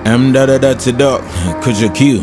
M.Dot Kuja Q.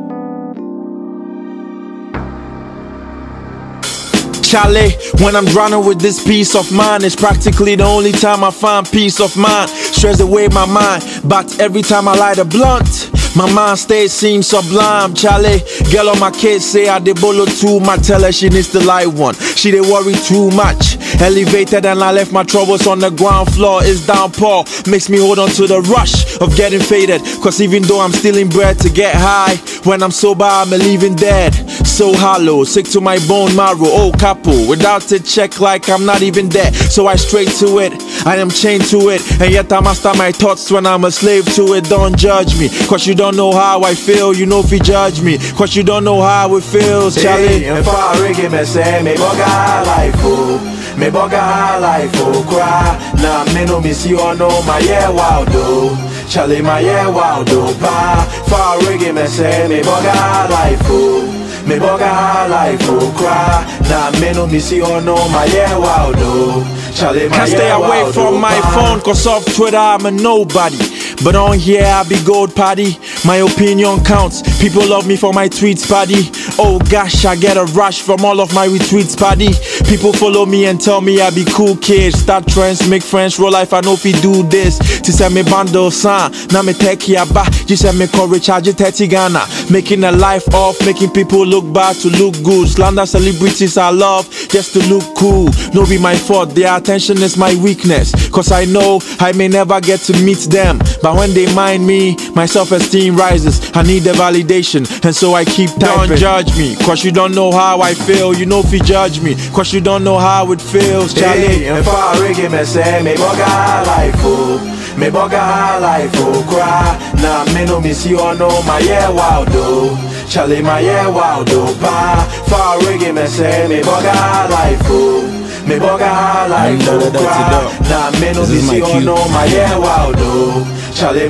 Charlie, when I'm drowning with this peace of mind, it's practically the only time I find peace of mind. Stress away my mind, but every time I light a blunt, my mind state seems sublime. Charlie, girl on my kids say I did bolo too much. Tell her she needs the light one. She did worry too much. Elevated and I left my troubles on the ground floor. It's downpour, makes me hold on to the rush of getting faded. Cause even though I'm stealing bread to get high, when I'm sober I'm leaving dead. So hollow, sick to my bone marrow. Oh capo, without a check like I'm not even there. So I straight to it, I am chained to it. And yet I master my thoughts when I'm a slave to it. Don't judge me, cause you don't know how I feel. You know if you judge me, cause you don't know how it feels. Charlie, if I reggae me say me boga life oh, me boga life oh cry. Now me no miss you or no my yeah wow do. Charlie my yeah wow do pa. For reggae me say me boga life oh, me boga life oh cry. Now me no miss you or no my yeah wow do. Charlie my can't stay away from my phone cause off Twitter I'm a nobody. But on here I be gold party. My opinion counts, people love me for my tweets party. Oh gosh, I get a rush from all of my retweets party. People follow me and tell me I be cool kid. Start trends, make friends, roll life, I know if you do this. To send me bundle sign, now me take ya ba. You send me courage, charge 30 Ghana. Making a life off, making people look bad to look good. Slander celebrities I love, just to look cool. No be my fault, their attention is my weakness. Cause I know I may never get to meet them. But when they mind me, my self-esteem rises. I need the validation, and so I keep typing. Don't judge me, cause you don't know how I feel. You know if you judge me, cause you don't know how it feels. Charlie, if I reggae me say me boga life oh, me boga life oh cry. Now me no miss you or no my yeah wow do. Charlie my yeah wow do pa. For reggae me say me boga life oh, me boga life oh cry. Now me no miss you or no my yeah wow do. Charlie,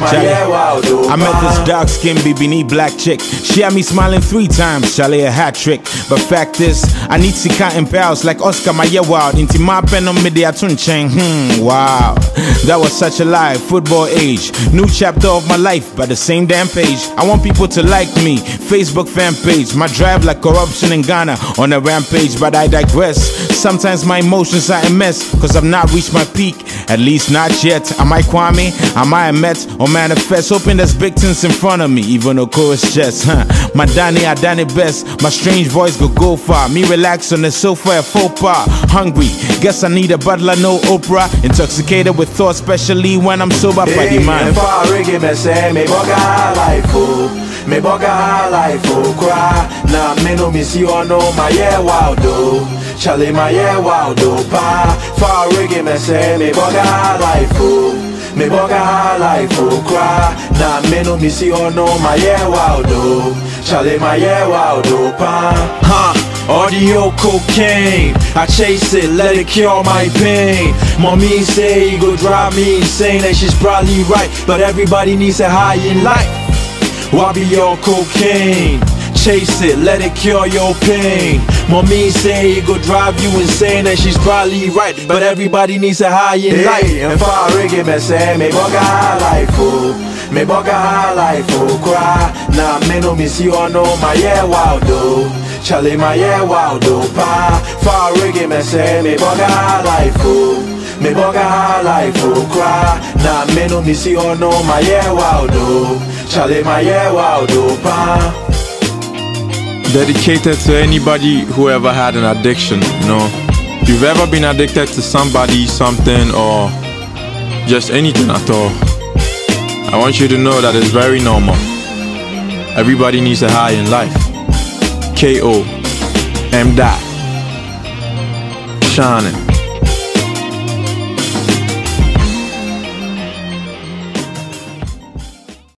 I met this dark-skinned BB black chick. She had me smiling 3 times, Charlie a hat trick. But fact is, I need to count in pals like Oscar my wild. Into my pen on me the atun chain. Wow, that was such a lie. Football age, new chapter of my life, by the same damn page. I want people to like me, Facebook fan page. My drive like corruption in Ghana on a rampage, but I digress. Sometimes my emotions are a mess, cause I've not reached my peak, at least not yet. Am I Kwame? Am I a Met? Or manifest, hoping there's big things in front of me, even though chorus just, my Danny, I done it best. My strange voice go far. Me relax on the sofa at faux pas. Hungry, guess I need a butler, no Oprah. Intoxicated with thoughts, especially when I'm sober, buddy man. If I reggae me say me boga life oh, me boga life oh cry. Now me no miss you or no my yeah wow do. Charlie my yeah wow do pa. For reggae me say me boga life oh, me boga life oh cry. Now me no miss you or no my yeah wow do. Charlie my yeah wow do pa. Audio cocaine, I chase it, let it cure my pain. Mommy say you go drive me insane, and she's probably right, but everybody needs a high in life. Why be your cocaine? Chase it, let it cure your pain. Mommy say it go drive you insane, and she's probably right, but everybody needs a high in life. If I reggae me say me boga life oh, me boga life oh cry. Now me no miss you or no my yeah wow do. Charlie my yeah wow do pa. For reggae me say me boga life oh, me boga life oh cry. Now me no miss you or no my yeah wow do. Charlie my yeah wow do pa. Dedicated to anybody who ever had an addiction, you know. If you've ever been addicted to somebody, something, or just anything at all, I want you to know that it's very normal. Everybody needs a high in life. K.O. M.Dot Shining.